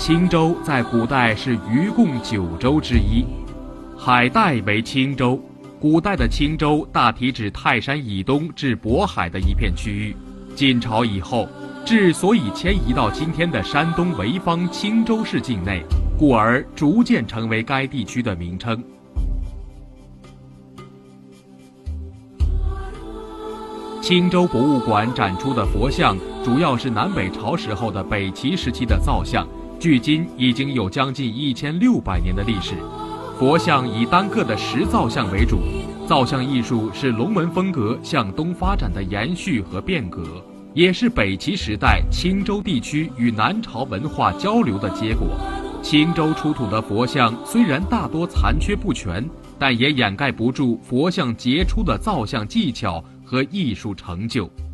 青州在古代是余贡9州之一，海带为青州。古代的青州大体指泰山以东至渤海的一片区域。晋朝以后，之所以迁移到今天的山东潍坊青州市境内，故而逐渐成为该地区的名称。青州博物馆展出的佛像主要是南北朝时候的北齐时期的造像，距今已经有将近1600年的历史。佛像以单个的石造像为主，造像艺术是龙门风格向东发展的延续和变革，也是北齐时代青州地区与南朝文化交流的结果。青州出土的佛像虽然大多残缺不全，但也掩盖不住佛像杰出的造像技巧和艺术成就。